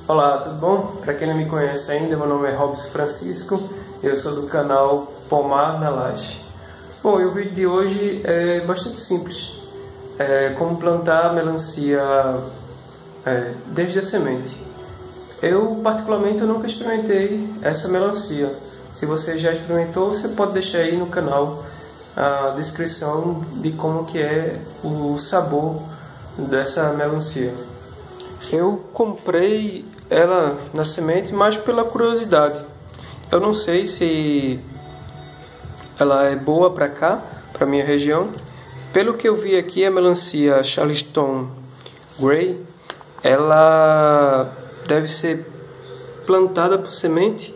Olá, tudo bom? Para quem não me conhece ainda, meu nome é Robson Francisco, eu sou do canal Pomar na Laje. Bom, e o vídeo de hoje é bastante simples, como plantar melancia desde a semente. Eu particularmente nunca experimentei essa melancia. Se você já experimentou, você pode deixar aí no canal a descrição de como que é o sabor dessa melancia. Eu comprei ela na semente mais pela curiosidade. Eu não sei se ela é boa para cá, para minha região. Pelo que eu vi aqui, a melancia Charleston Gray, ela deve ser plantada por semente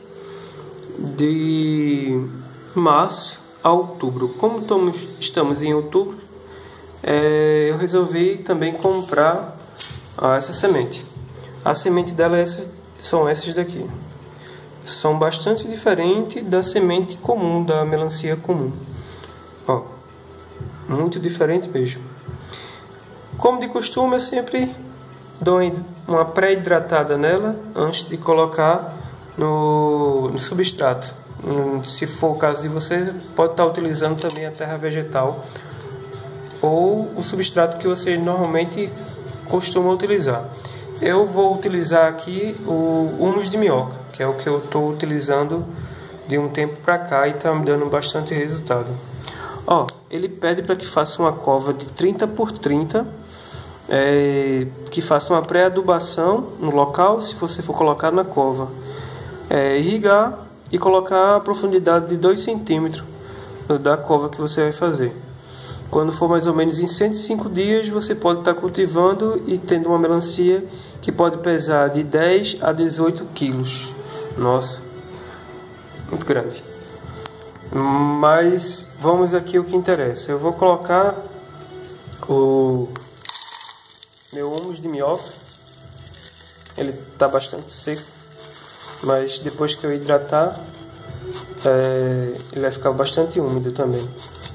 de março a outubro. Como estamos em outubro, eu resolvi também comprar essa semente. A semente dela são essas daqui. São bastante diferentes da semente comum, da melancia comum. Ó, muito diferente mesmo. Como de costume, eu sempre dou uma pré-hidratada nela antes de colocar no substrato. Se for o caso de vocês, pode estar utilizando também a terra vegetal ou o substrato que vocês normalmente costumam utilizar. Eu vou utilizar aqui o humus de minhoca, que é o que eu estou utilizando de um tempo para cá e está me dando bastante resultado. Ó, ele pede para que faça uma cova de 30 por 30, que faça uma pré-adubação no local, se você for colocar na cova. Irrigar e colocar a profundidade de 2 centímetros da cova que você vai fazer. Quando for mais ou menos em 105 dias, você pode estar cultivando e tendo uma melancia que pode pesar de 10 a 18 quilos. Nossa, muito grande. Mas vamos aqui ao que interessa. Eu vou colocar o meu humus de minhoca. Ele está bastante seco, mas depois que eu hidratar, ele vai ficar bastante úmido também.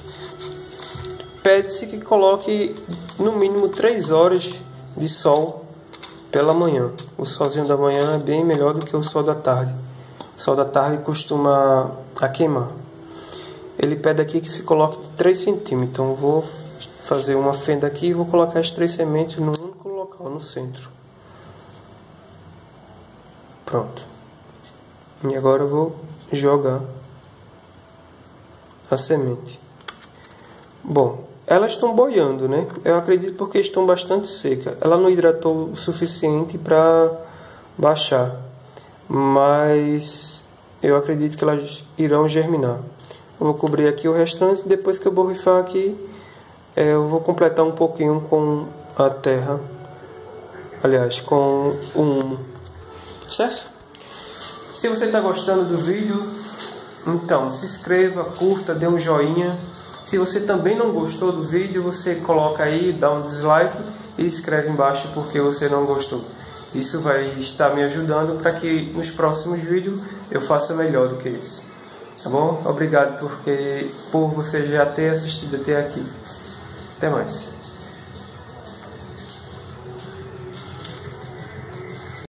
Pede-se que coloque no mínimo 3 horas de sol pela manhã. O solzinho da manhã é bem melhor do que o sol da tarde. O sol da tarde costuma queimar. Ele pede aqui que se coloque 3 centímetros. Então eu vou fazer uma fenda aqui e vou colocar as 3 sementes no único local, no centro. Pronto. E agora eu vou jogar a semente. Bom, elas estão boiando, né? Eu acredito porque estão bastante secas. Ela não hidratou o suficiente para baixar, mas eu acredito que elas irão germinar. Eu vou cobrir aqui o restante. Depois que eu borrifar aqui, eu vou completar um pouquinho com a terra, aliás, com o humo, certo? Se você está gostando do vídeo, então se inscreva, curta, dê um joinha. Se você também não gostou do vídeo, você coloca aí, dá um dislike e escreve embaixo porque você não gostou. Isso vai estar me ajudando para que nos próximos vídeos eu faça melhor do que esse. Tá bom? Obrigado por você já ter assistido até aqui. Até mais.